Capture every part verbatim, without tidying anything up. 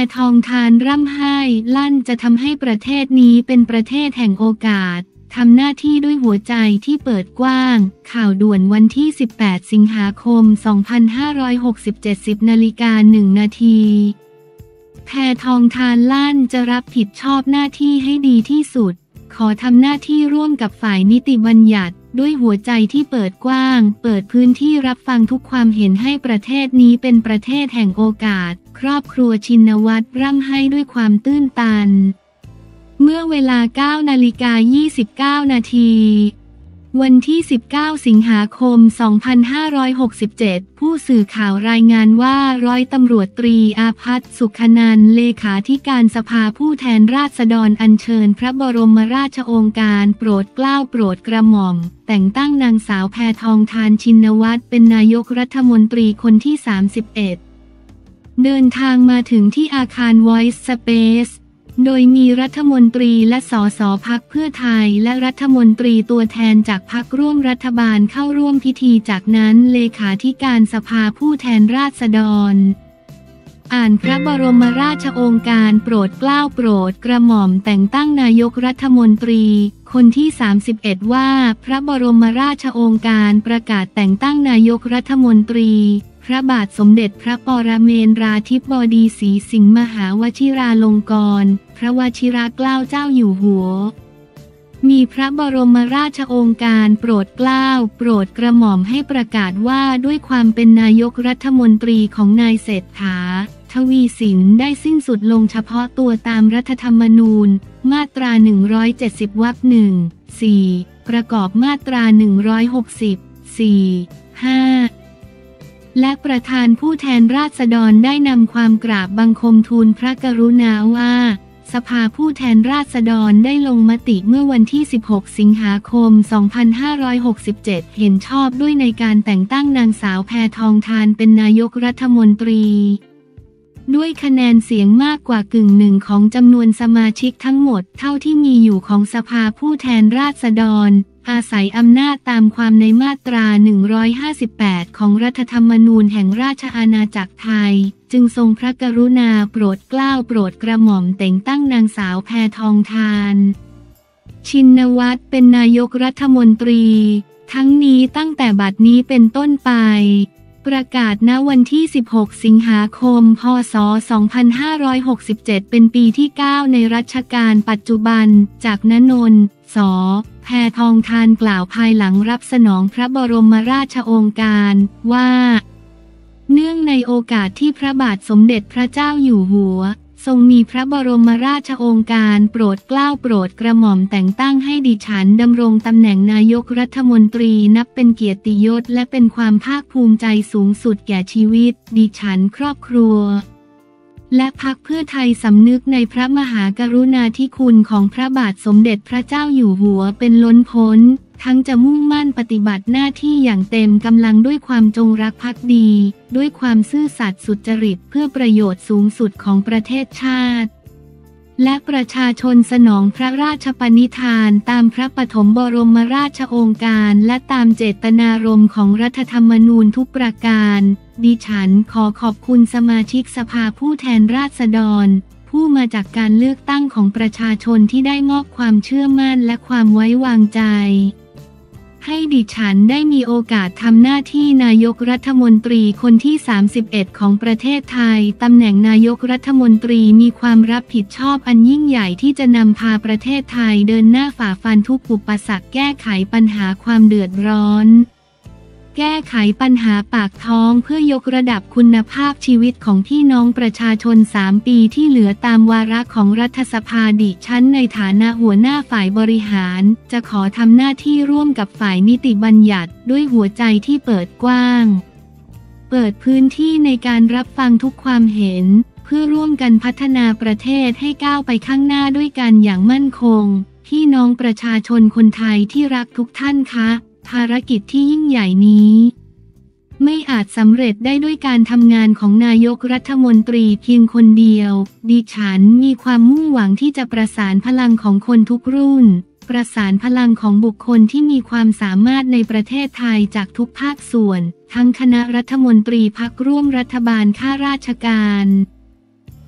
ทองทานร่ำไห้ลั่นจะทำให้ประเทศนี้เป็นประเทศแห่งโอกาสทำหน้าที่ด้วยหัวใจที่เปิดกว้างข่าวด่วนวันที่สิบแปดสิงหาคมสองพันห้าร้อยหกสิบเจ็ด สิบนาฬิกาหนึ่งนาทีแพทองทานลั่นจะรับผิดชอบหน้าที่ให้ดีที่สุดขอทำหน้าที่ร่วมกับฝ่ายนิติบัญญัติด้วยหัวใจที่เปิดกว้างเปิดพื้นที่รับฟังทุกความเห็นให้ประเทศนี้เป็นประเทศแห่งโอกาสครอบครัวชินวัตรร่ำไห้ด้วยความตื้นตันเมื่อเวลา เก้านาฬิกายี่สิบเก้า นาทีวันที่สิบเก้าสิงหาคมสองพันห้าร้อยหกสิบเจ็ดผู้สื่อข่าวรายงานว่าร้อยตำรวจตรีอาภัสสุขนันท์เลขาธิการสภาผู้แทนราษฎรอัญเชิญพระบรมราชโองการโปรดเกล้าโปรดกระหม่อมแต่งตั้งนางสาวแพทองทานชินวัตรเป็นนายกรัฐมนตรีคนที่สามสิบเอ็ดเดินทางมาถึงที่อาคาร Voice Spaceโดยมีรัฐมนตรีและสสพรรคเพื่อไทยและรัฐมนตรีตัวแทนจากพรรคร่วมรัฐบาลเข้าร่วมพิธีจากนั้นเลขาธิการสภาผู้แทนราษฎรอ่านพระบรมราชโองการโปรดเกล้าโปรดกระหม่อมแต่งตั้งนายกรัฐมนตรีคนที่สามสิบเอ็ดว่าพระบรมราชโองการประกาศแต่งตั้งนายกรัฐมนตรีพระบาทสมเด็จพระปรเมนทราธิบดีศรีสิงห์มหาวชิราลงกรณ์พระวชิรเกล้าเจ้าอยู่หัวมีพระบรมราชโองการโปรดเกล้าโปรดกระหม่อมให้ประกาศว่าด้วยความเป็นนายกรัฐมนตรีของนายเศรษฐาทวีสินได้สิ้นสุดลงเฉพาะตัวตามรัฐธรรมนูญมาตราหนึ่งร้อยเจ็ดสิบวรรคหนึ่ง สี่ ประกอบมาตราหนึ่งร้อยหกสิบ สี่ ห้าและประธานผู้แทนราษฎรได้นำความกราบบังคมทูลพระกรุณาว่าสภาผู้แทนราษฎรได้ลงมติเมื่อวันที่สิบหกสิงหาคมสองพันห้าร้อยหกสิบเจ็ดเห็นชอบด้วยในการแต่งตั้งนางสาวแพทองทานเป็นนายกรัฐมนตรีด้วยคะแนนเสียงมากกว่ากึ่งหนึ่งของจำนวนสมาชิกทั้งหมดเท่าที่มีอยู่ของสภาผู้แทนราษฎรอาศัยอำนาจตามความในมาตราหนึ่งร้อยห้าสิบแปดของรัฐธรรมนูญแห่งราชอาณาจักรไทยจึงทรงพระกรุณาโปรดเกล้าโปรดกระหม่อมแต่งตั้งนางสาวแพทองทานชินวัตรเป็นนายกรัฐมนตรีทั้งนี้ตั้งแต่บัดนี้เป็นต้นไปประกาศณวันที่สิบหกสิงหาคมพ.ศ. สองพันห้าร้อยหกสิบเจ็ดเป็นปีที่เก้าในรัชกาลปัจจุบันจากณนนท์ ส.แพทองทานกล่าวภายหลังรับสนองพระบรมราชโองการว่าเนื่องในโอกาสที่พระบาทสมเด็จพระเจ้าอยู่หัวทรงมีพระบรมราชโองการโปรดเกล้าโปรดกระหม่อมแต่งตั้งให้ดิฉันดำรงตำแหน่งนายกรัฐมนตรีนับเป็นเกียรติยศและเป็นความภาคภูมิใจสูงสุดแก่ชีวิตดิฉันครอบครัวและพรรคเพื่อไทยสำนึกในพระมหากรุณาธิคุณของพระบาทสมเด็จพระเจ้าอยู่หัวเป็นล้นพ้นทั้งจะมุ่งมั่นปฏิบัติหน้าที่อย่างเต็มกำลังด้วยความจงรักภักดีด้วยความซื่อสัตย์สุจริตเพื่อประโยชน์สูงสุดของประเทศชาติและประชาชนสนองพระราชปณิธานตามพระปฐมบรมราชโองการและตามเจตนารมณ์ของรัฐธรรมนูญทุกประการดิฉันขอขอบคุณสมาชิกสภาผู้แทนราษฎรผู้มาจากการเลือกตั้งของประชาชนที่ได้มอบความเชื่อมั่นและความไว้วางใจให้ดิฉันได้มีโอกาสทำหน้าที่นายกรัฐมนตรีคนที่สามสิบเอ็ดของประเทศไทยตำแหน่งนายกรัฐมนตรีมีความรับผิดชอบอันยิ่งใหญ่ที่จะนำพาประเทศไทยเดินหน้าฝ่าฟันทุกอุปสรรคแก้ไขปัญหาความเดือดร้อนแก้ไขปัญหาปากท้องเพื่อยกระดับคุณภาพชีวิตของพี่น้องประชาชนสามปีที่เหลือตามวาระของรัฐสภาดิฉันในฐานะหัวหน้าฝ่ายบริหารจะขอทำหน้าที่ร่วมกับฝ่ายนิติบัญญัติด้วยหัวใจที่เปิดกว้างเปิดพื้นที่ในการรับฟังทุกความเห็นเพื่อร่วมกันพัฒนาประเทศให้ก้าวไปข้างหน้าด้วยกันอย่างมั่นคงพี่น้องประชาชนคนไทยที่รักทุกท่านคะภารกิจที่ยิ่งใหญ่นี้ไม่อาจสำเร็จได้ด้วยการทำงานของนายกรัฐมนตรีเพียงคนเดียวดิฉันมีความมุ่งหวังที่จะประสานพลังของคนทุกรุ่นประสานพลังของบุคคลที่มีความสามารถในประเทศไทยจากทุกภาคส่วนทั้งคณะรัฐมนตรีพรรคร่วมรัฐบาลข้าราชการ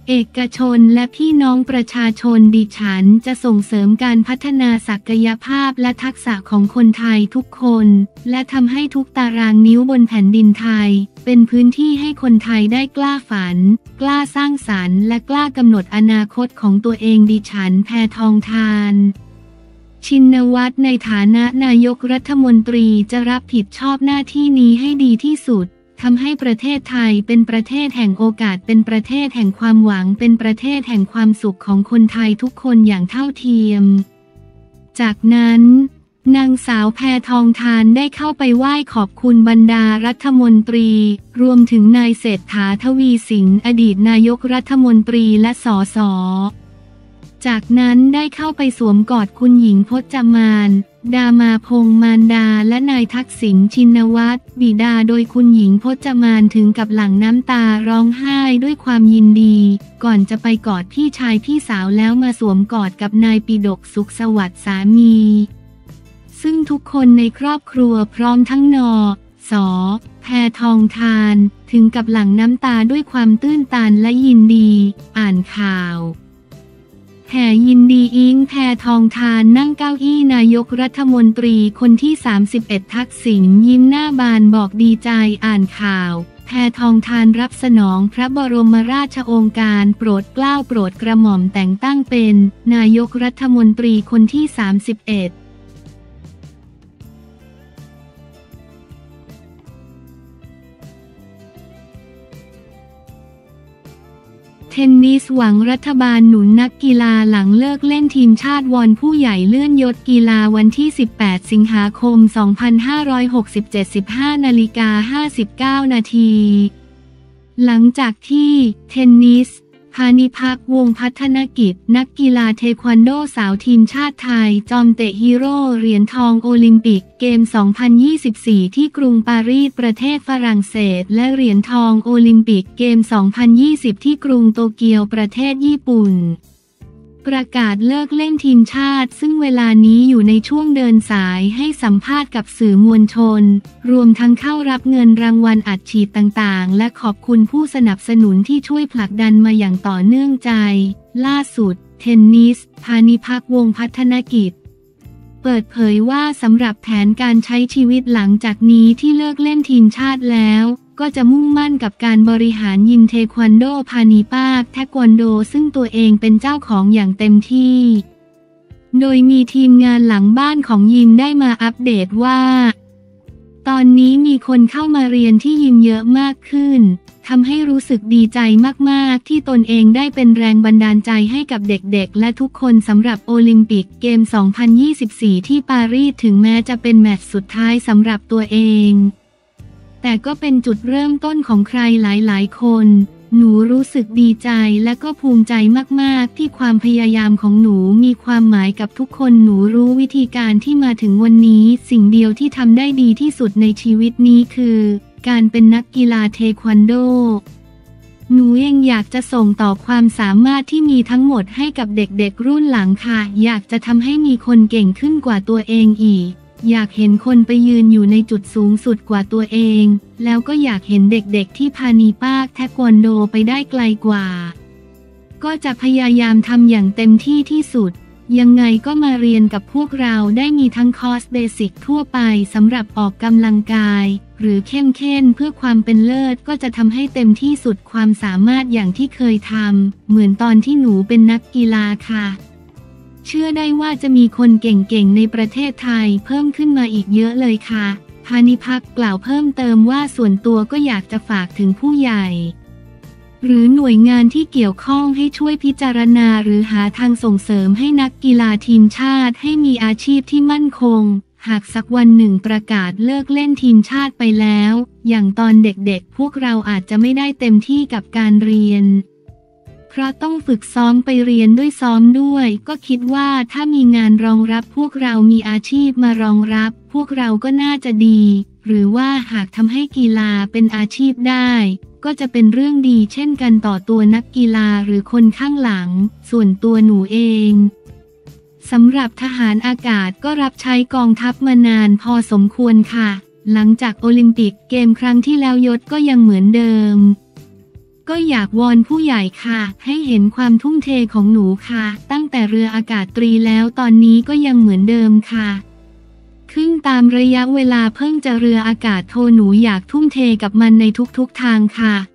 เอกชนและพี่น้องประชาชนดิฉันจะส่งเสริมการพัฒนาศักยภาพและทักษะของคนไทยทุกคนและทำให้ทุกตารางนิ้วบนแผ่นดินไทยเป็นพื้นที่ให้คนไทยได้กล้าฝันกล้าสร้างสรรค์และกล้ากำหนดอนาคตของตัวเองดิฉันแพทองธารชินวัตรในฐานะนายกรัฐมนตรีจะรับผิดชอบหน้าที่นี้ให้ดีที่สุดทำให้ประเทศไทยเป็นประเทศแห่งโอกาสเป็นประเทศแห่งความหวังเป็นประเทศแห่งความสุขของคนไทยทุกคนอย่างเท่าเทียมจากนั้นนางสาวแพทองธารได้เข้าไปไหว้ขอบคุณบรรดารัฐมนตรีรวมถึงนายเศรษฐาทวีสินอดีตนายกรัฐมนตรีและสสจากนั้นได้เข้าไปสวมกอดคุณหญิงพจมานดามาพงษ์มารดาและนายทักษิณชินวัตรบิดาโดยคุณหญิงพจมานถึงกับหลั่งน้ำตาร้องไห้ด้วยความยินดีก่อนจะไปกอดพี่ชายพี่สาวแล้วมาสวมกอดกับนายปิฎกสุขสวัสดิ์สามีซึ่งทุกคนในครอบครัวพร้อมทั้งนสแพทองธารถึงกับหลั่งน้ำตาด้วยความตื้นตันและยินดีอ่านข่าวแห่ยินดีอิงแพทองธารนั่งเก้าอี้นายกรัฐมนตรีคนที่สามสิบเอ็ดทักษิณยิ้มหน้าบานบอกดีใจอ่านข่าวแพทองธารรับสนองพระบรมราชโองการโปรดเกล้าโปรดกระหม่อมแต่งตั้งเป็นนายกรัฐมนตรีคนที่สามสิบเอ็ดเทนนิสหวังรัฐบาลหนุนนักกีฬาหลังเลิกเล่นทีมชาติวอนผู้ใหญ่เลื่อนยศกีฬาวันที่สิบแปดสิงหาคมสองพันห้าร้อยหกสิบเจ็ด สิบห้านาฬิกาห้าสิบเก้านาทีหลังจากที่เทนนิสพานิพักษ์วงศ์พัฒนกิจนักกีฬาเทควันโดสาวทีมชาติไทยจอมเตะฮีโร่เหรียญทองโอลิมปิกเกม สองพันยี่สิบสี่ ที่กรุงปารีสประเทศฝรั่งเศสและเหรียญทองโอลิมปิกเกม สองพันยี่สิบ ที่กรุงโตเกียวประเทศญี่ปุ่นประกาศเลิกเล่นทีมชาติซึ่งเวลานี้อยู่ในช่วงเดินสายให้สัมภาษณ์กับสื่อมวลชนรวมทั้งเข้ารับเงินรางวัลอัดฉีดต่างๆและขอบคุณผู้สนับสนุนที่ช่วยผลักดันมาอย่างต่อเนื่องใจล่าสุดเทนนิสพานิพักษ์วงศ์พัฒนกิจเปิดเผยว่าสำหรับแผนการใช้ชีวิตหลังจากนี้ที่เลิกเล่นทีมชาติแล้วก็จะมุ่งมั่นกับการบริหารยิมเทควันโดพานิปากเทควันโดซึ่งตัวเองเป็นเจ้าของอย่างเต็มที่โดยมีทีมงานหลังบ้านของยิมได้มาอัปเดตว่าตอนนี้มีคนเข้ามาเรียนที่ยิมเยอะมากขึ้นทำให้รู้สึกดีใจมากๆที่ตนเองได้เป็นแรงบันดาลใจให้กับเด็กๆและทุกคนสำหรับโอลิมปิกเกม สองพันยี่สิบสี่ ที่ปารีสถึงแม้จะเป็นแมตช์สุดท้ายสำหรับตัวเองแต่ก็เป็นจุดเริ่มต้นของใครหลายๆคนหนูรู้สึกดีใจและก็ภูมิใจมากๆที่ความพยายามของหนูมีความหมายกับทุกคนหนูรู้วิธีการที่มาถึงวันนี้สิ่งเดียวที่ทำได้ดีที่สุดในชีวิตนี้คือการเป็นนักกีฬาเทควันโดหนูเองอยากจะส่งต่อความสามารถที่มีทั้งหมดให้กับเด็กๆรุ่นหลังค่ะอยากจะทำให้มีคนเก่งขึ้นกว่าตัวเองอีกอยากเห็นคนไปยืนอยู่ในจุดสูงสุดกว่าตัวเองแล้วก็อยากเห็นเด็กๆที่พานิปากเทควันโดไปได้ไกลกว่าก็จะพยายามทำอย่างเต็มที่ที่สุดยังไงก็มาเรียนกับพวกเราได้มีทั้งคอร์สเบสิกทั่วไปสำหรับออกกำลังกายหรือเข้มเข้นเพื่อความเป็นเลิศก็จะทำให้เต็มที่สุดความสามารถอย่างที่เคยทำเหมือนตอนที่หนูเป็นนักกีฬาค่ะเชื่อได้ว่าจะมีคนเก่งๆในประเทศไทยเพิ่มขึ้นมาอีกเยอะเลยค่ะพานิพักษ์กล่าวเพิ่มเติมว่าส่วนตัวก็อยากจะฝากถึงผู้ใหญ่หรือหน่วยงานที่เกี่ยวข้องให้ช่วยพิจารณาหรือหาทางส่งเสริมให้นักกีฬาทีมชาติให้มีอาชีพที่มั่นคงหากสักวันหนึ่งประกาศเลิกเล่นทีมชาติไปแล้วอย่างตอนเด็กๆพวกเราอาจจะไม่ได้เต็มที่กับการเรียนเพราะต้องฝึกซ้อมไปเรียนด้วยซ้อมด้วยก็คิดว่าถ้ามีงานรองรับพวกเรามีอาชีพมารองรับพวกเราก็น่าจะดีหรือว่าหากทำให้กีฬาเป็นอาชีพได้ก็จะเป็นเรื่องดีเช่นกันต่อตัวนักกีฬาหรือคนข้างหลังส่วนตัวหนูเองสำหรับทหารอากาศก็รับใช้กองทัพมานานพอสมควรค่ะหลังจากโอลิมปิกเกมครั้งที่แล้วยศก็ยังเหมือนเดิมก็อยากวอนผู้ใหญ่ค่ะให้เห็นความทุ่มเทของหนูค่ะตั้งแต่เรืออากาศตรีแล้วตอนนี้ก็ยังเหมือนเดิมค่ะครึ่งตามระยะเวลาเพิ่งจะเรืออากาศโทหนูอยากทุ่มเทกับมันในทุกๆทางค่ะ